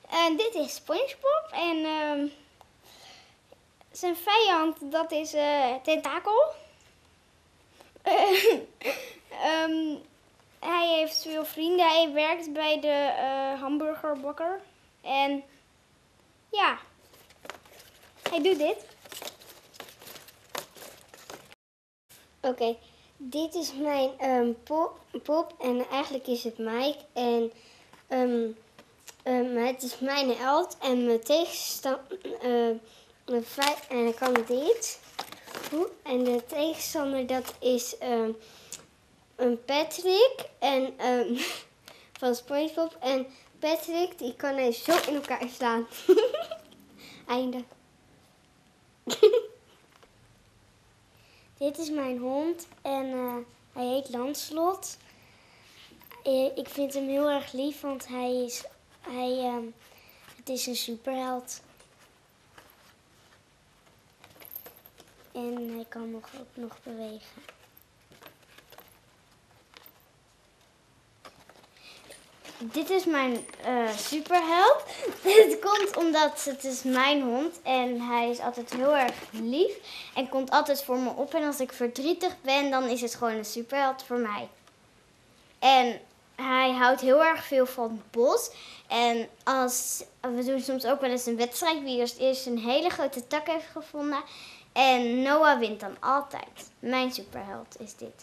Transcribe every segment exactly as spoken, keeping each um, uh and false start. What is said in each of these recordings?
En dit is SpongeBob en uh, zijn vijand, dat is uh, Tentakel. Uh, um, hij heeft veel vrienden, hij werkt bij de uh, hamburgerbakker. En ja, hij doet dit. Oké, okay, dit is mijn um, pop, pop en eigenlijk is het Mike. En um, um, het is mijn held en mijn tegenstander, uh, en dan kan dit. En de tegenstander dat is um, een Patrick en, um, van SpongeBob. En Patrick die kan hij zo in elkaar slaan. Einde. Dit is mijn hond en uh, hij heet Lancelot. Uh, ik vind hem heel erg lief, want hij is, hij, uh, het is een superheld. En hij kan nog, ook nog bewegen. Dit is mijn uh, superheld. Het komt omdat het is mijn hond en hij is altijd heel erg lief en komt altijd voor me op. En als ik verdrietig ben, dan is het gewoon een superheld voor mij. En hij houdt heel erg veel van het bos. En als, we doen soms ook wel eens een wedstrijd wie als eerst een hele grote tak heeft gevonden. En Noah wint dan altijd. Mijn superheld is dit.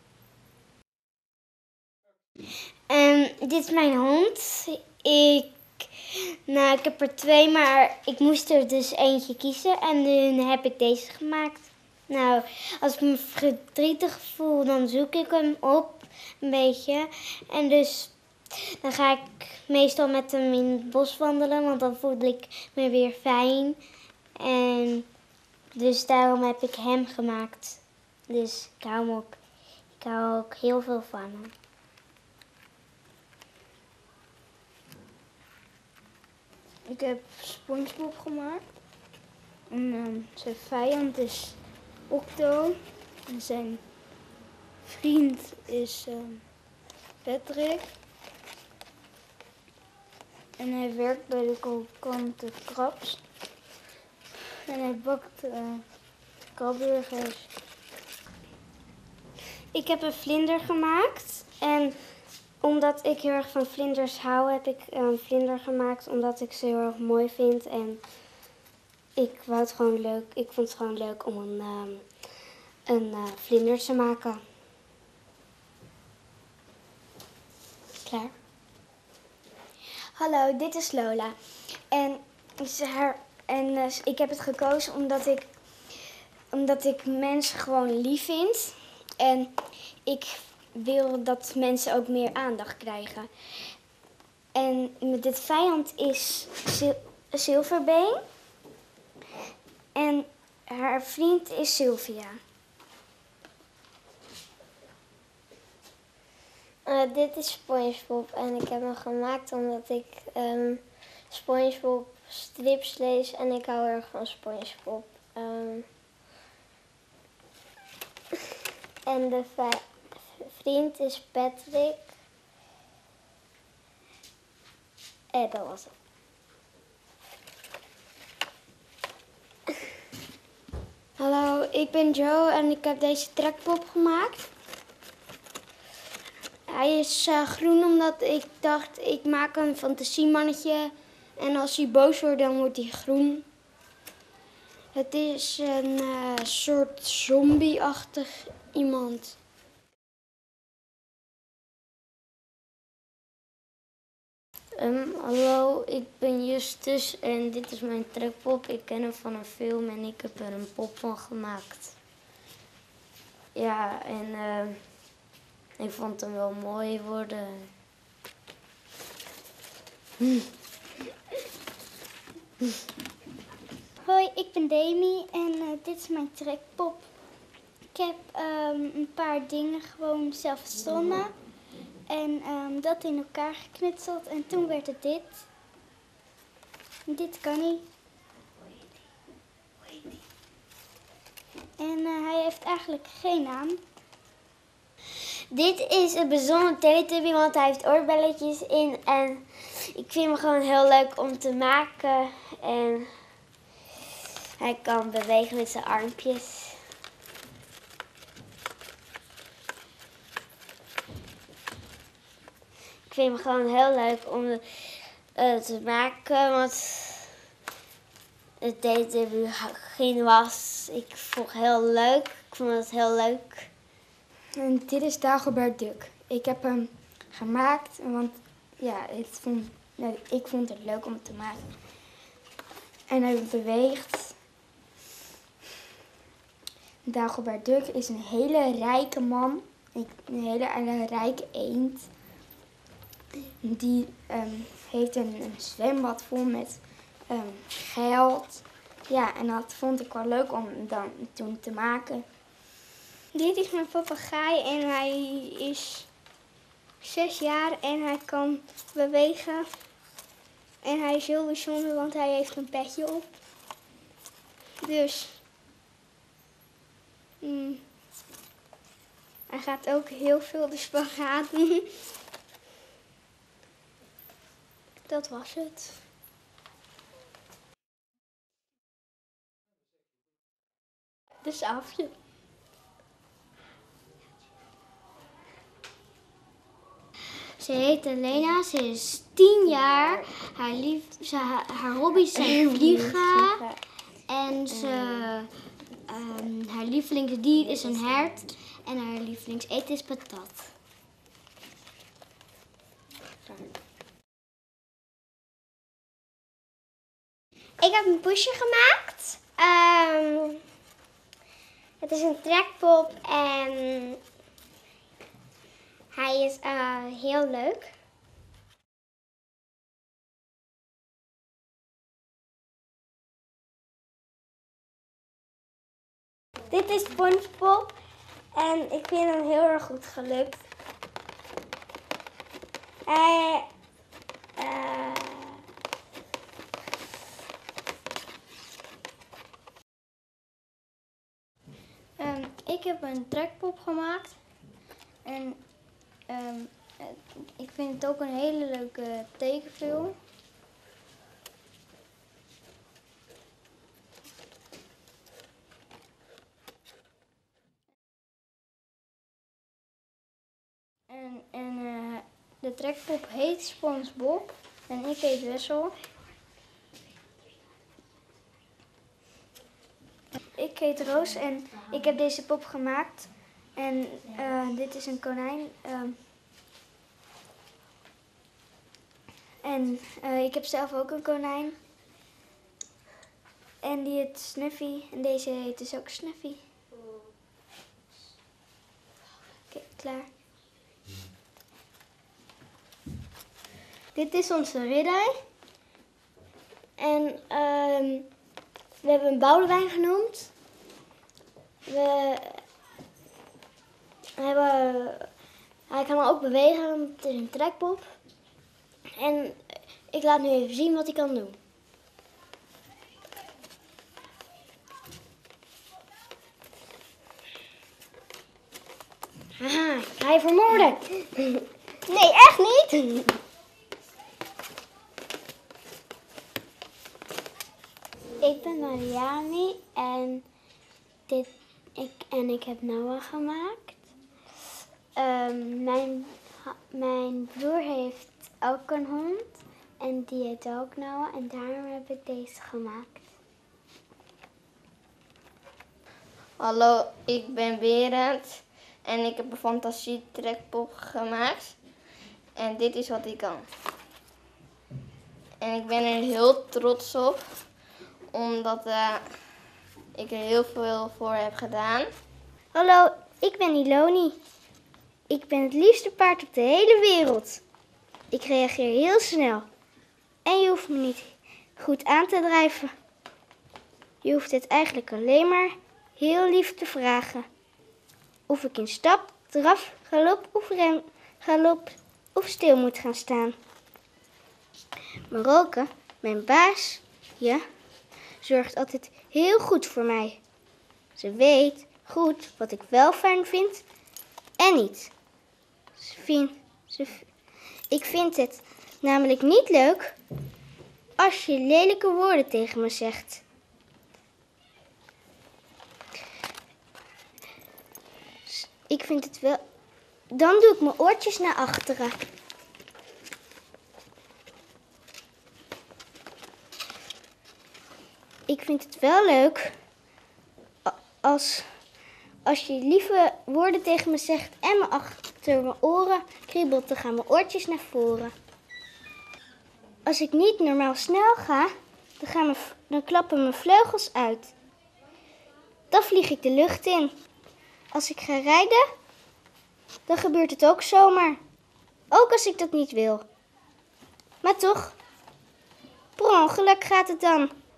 Um, dit is mijn hond. Ik, nou, ik heb er twee, maar ik moest er dus eentje kiezen. En nu heb ik deze gemaakt. Nou, als ik me verdrietig voel, dan zoek ik hem op een beetje. En dus dan ga ik meestal met hem in het bos wandelen, want dan voel ik me weer fijn. En dus daarom heb ik hem gemaakt. Dus ik hou, hem ook, ik hou ook heel veel van hem. Ik heb SpongeBob gemaakt. En uh, zijn vijand is Octo. En zijn vriend is uh, Patrick. En hij werkt bij de krokante Krabs. En hij bakt uh, krabburgers. Ik heb een vlinder gemaakt. En omdat ik heel erg van vlinders hou, heb ik een vlinder gemaakt. Omdat ik ze heel erg mooi vind. En ik wou het gewoon leuk. Ik vond het gewoon leuk om een, um, een uh, vlinder te maken. Klaar. Hallo, dit is Lola. En, haar, en uh, ik heb het gekozen omdat ik, omdat ik mensen gewoon lief vind. En ik wil dat mensen ook meer aandacht krijgen. En dit vijand is Sil Silverbeen. En haar vriend is Sylvia. Uh, dit is SpongeBob en ik heb hem gemaakt omdat ik um, SpongeBob strips lees en ik hou erg van SpongeBob. Um, en de vriend is Patrick. En dat was het. Hallo, ik ben Joe en ik heb deze trekpop gemaakt. Hij is uh, groen omdat ik dacht, ik maak een fantasiemannetje. En als hij boos wordt, dan wordt hij groen. Het is een uh, soort zombie-achtig iemand. Um, hallo, ik ben Justus en dit is mijn trekpop. Ik ken hem van een film en ik heb er een pop van gemaakt. Ja, en uh, ik vond hem wel mooi worden. Hoi, ik ben Demi en uh, dit is mijn trekpop. Ik heb um, een paar dingen gewoon zelf verzonnen. En um, dat in elkaar geknutseld en toen werd het dit. En dit kan hij. En uh, hij heeft eigenlijk geen naam. Dit is een bijzonder Teletubby, want hij heeft oorbelletjes in en Ik vind hem gewoon heel leuk om te maken. En hij kan bewegen met zijn armpjes. Ik vind hem gewoon heel leuk om uh, te maken. Want het deed in het begin was. Ik vond het heel leuk. Ik vond het heel leuk. En dit is Dagobert Duck. Ik heb hem gemaakt, want ja, ik vond, nou, ik vond het leuk om het te maken. En hij beweegt. Dagobert Duck is een hele rijke man. Een hele, hele rijke eend. Die um, heeft een, een zwembad vol met um, geld. Ja, en dat vond ik wel leuk om dan toen te maken. Dit is mijn papegaai en hij is zes jaar en hij kan bewegen. En hij is heel bijzonder, want hij heeft een petje op. Dus mm, hij gaat ook heel veel de spagaat doen. Dat was het. De Saafje. Ze heet Elena, ze is tien jaar. Haar, lief, ze, haar hobby's zijn vliegen. En ze, um, haar lievelingsdier is een hert. En haar lievelingseten is patat. Ik heb een poesje gemaakt. Um, het is een trekpop en hij is uh, heel leuk. Dit is SpongeBob en ik vind hem heel erg goed gelukt. Hij... Uh, Um, ik heb een trekpop gemaakt. En um, ik vind het ook een hele leuke tekenfilm. En, en uh, de trekpop heet SpongeBob en ik heet Wessel. Ik heet Roos en ik heb deze pop gemaakt. En uh, dit is een konijn. Uh, en uh, ik heb zelf ook een konijn. En die heet Snuffy. En deze heet dus ook Snuffy. Oké, okay, klaar. Dit is onze ridder. En uh, we hebben hem Boudewijn genoemd. We hebben, hij kan ook bewegen, het is een trekpop. En ik laat nu even zien wat hij kan doen. Haha, ga je vermoorden? Nee, echt niet! Ik ben Mariani en, dit, ik, en ik heb Noah gemaakt. Um, mijn, mijn broer heeft ook een hond en die heet ook Noah en daarom heb ik deze gemaakt. Hallo, ik ben Berend en ik heb een fantasietrekpop gemaakt. En dit is wat ik kan. En ik ben er heel trots op, omdat uh, ik er heel veel voor heb gedaan. Hallo, ik ben Iloni. Ik ben het liefste paard op de hele wereld. Ik reageer heel snel. En je hoeft me niet goed aan te drijven. Je hoeft het eigenlijk alleen maar heel lief te vragen. Of ik in stap, draf, galop of rem, galop of stil moet gaan staan. Maroke, mijn baas, ja, zorgt altijd heel goed voor mij. Ze weet goed wat ik wel fijn vind en niet. Ze vind, ze, ik vind het namelijk niet leuk als je lelijke woorden tegen me zegt. Ik vind het wel... Dan doe ik mijn oortjes naar achteren. Ik vind het wel leuk als, als je lieve woorden tegen me zegt en me achter mijn oren kriebelt, dan gaan mijn oortjes naar voren. Als ik niet normaal snel ga, dan, gaan mijn, dan klappen mijn vleugels uit. Dan vlieg ik de lucht in. Als ik ga rijden, dan gebeurt het ook zomaar. Ook als ik dat niet wil. Maar toch, per ongeluk gaat het dan.